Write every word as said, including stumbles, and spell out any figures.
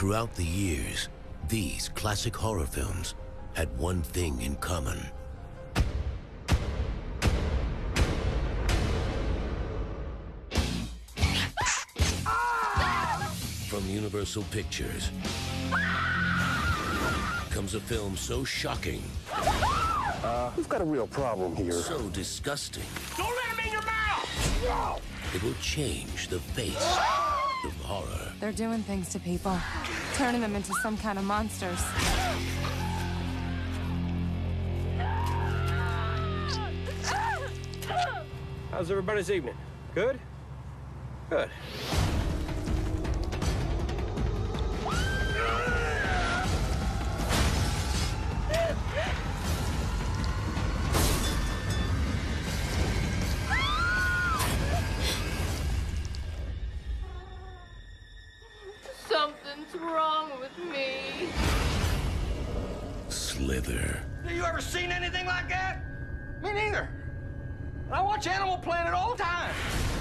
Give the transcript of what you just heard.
Throughout the years, these classic horror films had one thing in common. From Universal Pictures comes a film so shocking, Uh, we've got a real problem here. so disgusting, Don't let him in your mouth! it will change the face of horror. They're doing things to people, turning them into some kind of monsters. How's everybody's evening? Good? Good. Something's wrong with me. Slither. Have you ever seen anything like that? Me neither. I watch Animal Planet all the time.